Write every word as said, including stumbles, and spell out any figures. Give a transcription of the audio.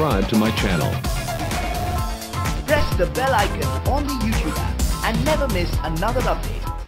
subscribe to my channel. Press the bell icon on the YouTube app and never miss another update.